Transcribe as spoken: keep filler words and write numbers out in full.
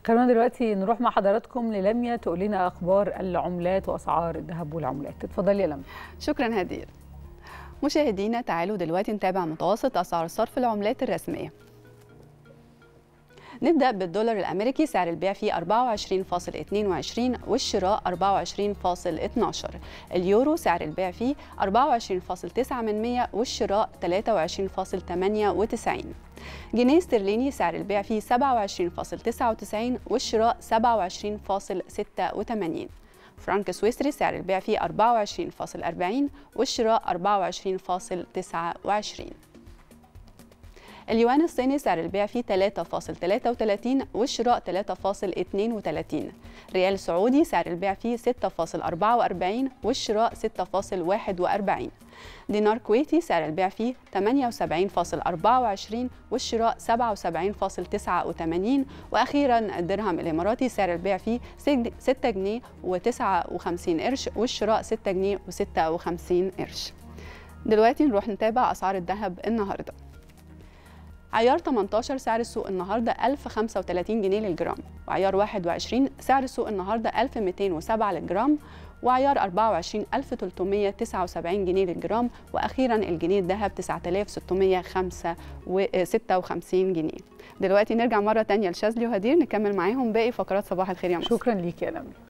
خلونا دلوقتي نروح مع حضراتكم للميا تقول لنا اخبار العملات واسعار الذهب والعملات. اتفضلي يا لميا. شكرا هدير. مشاهدينا تعالوا دلوقتي نتابع متوسط اسعار صرف العملات الرسميه. نبدأ بالدولار الأمريكي، سعر البيع فيه أربعة وعشرين فاصل اثنين وعشرين والشراء أربعة وعشرين فاصل اثناشر. اليورو سعر البيع فيه أربعة وعشرين فاصل تسعة من مية والشراء ثلاثة وعشرين فاصل ثمانية وتسعين. جنيه استرليني سعر البيع فيه سبعة وعشرين فاصل تسعة وتسعين والشراء سبعة وعشرين فاصل ستة وثمانين. فرنك سويسري سعر البيع فيه أربعة وعشرين فاصل أربعين والشراء أربعة وعشرين فاصل تسعة وعشرين. اليوان الصيني سعر البيع فيه ثلاثة فاصل ثلاثة وثلاثين والشراء ثلاثة فاصل اثنين وثلاثين. ريال سعودي سعر البيع فيه ستة فاصل أربعة وأربعين والشراء ستة فاصل واحد وأربعين. دينار كويتي سعر البيع فيه ثمانية وسبعين فاصل أربعة وعشرين والشراء سبعة وسبعين فاصل تسعة وثمانين. واخيرا الدرهم الاماراتي سعر البيع فيه ستة جنيه وتسعة وخمسين قرش والشراء ستة جنيه وستة وخمسين قرش. دلوقتي نروح نتابع اسعار الذهب النهارده. عيار ثمانية عشر سعر السوق النهارده ألف وخمسة وثلاثين جنيه للجرام، وعيار واحد وعشرين سعر السوق النهارده ألف ومئتين وسبعة للجرام، وعيار أربعة وعشرين ألف وثلاثمئة وتسعة وسبعين جنيه للجرام، واخيرا الجنيه الذهب تسعة آلاف وستمئة وستة وخمسين جنيه. دلوقتي نرجع مره ثانيه لشاذلي وهدير نكمل معاهم باقي فقرات صباح الخير يا مصر. شكرا ليك يا لميا.